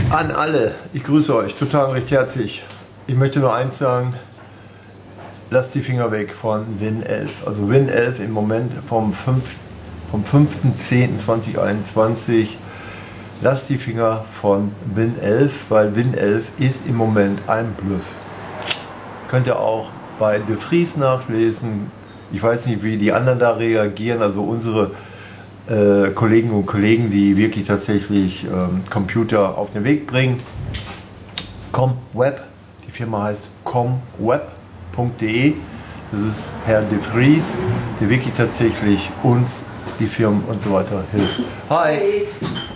An alle, ich grüße euch total recht herzlich. Ich möchte nur eins sagen, lasst die Finger weg von Win11. Also Win11 im Moment vom 5.10.2021. Lasst die Finger von Win11, weil Win11 ist im Moment ein Bluff. Könnt ihr auch bei De Vries nachlesen. Ich weiß nicht, wie die anderen da reagieren, also unsere Kollegen und Kollegen, die wirklich tatsächlich Computer auf den Weg bringen. ComWeb, die Firma heißt comweb.de. Das ist Herr De Vries, der wirklich tatsächlich uns, die Firmen und so weiter hilft. Hi!